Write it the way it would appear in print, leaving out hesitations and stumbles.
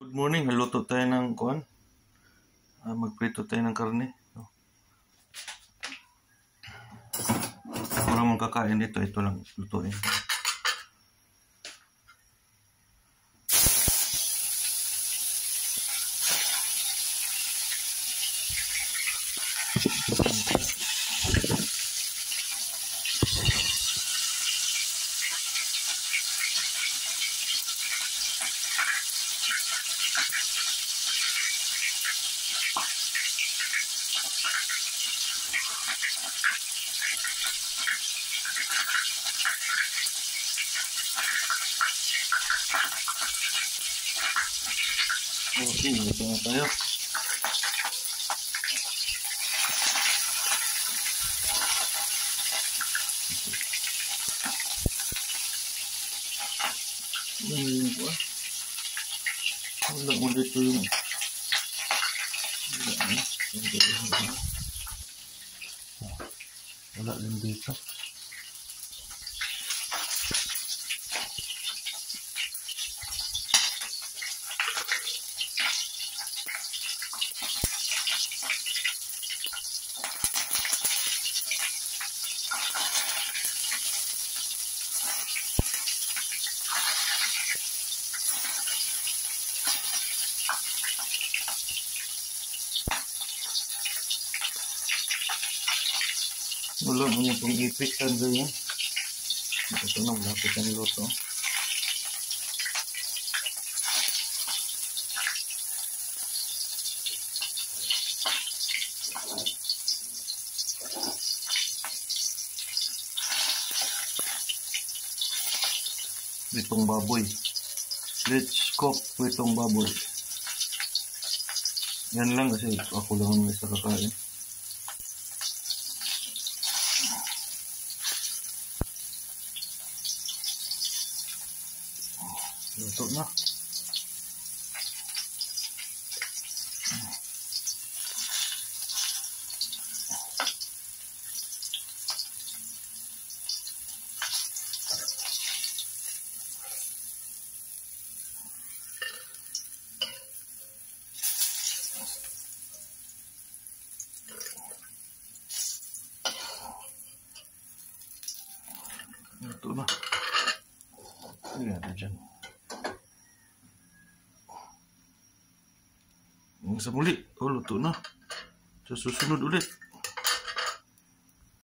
Good morning, haluto tayo ng kuan. Magprito tayo ng karne. Para mong kakain dito, ito lang lutuin. Okay, ito na tayo. Wala mo dito yung wala din dito. Wala mo yung pang ipit kan ganyan. Ito na, malapit ang luto. Pritong baboy. Let's cook pritong baboy. Yan lang kasi ako lang ang isa kakain. Luto na. Luto na. Ayan na dyan. Sa muli, luto na. Sa susunod ulit.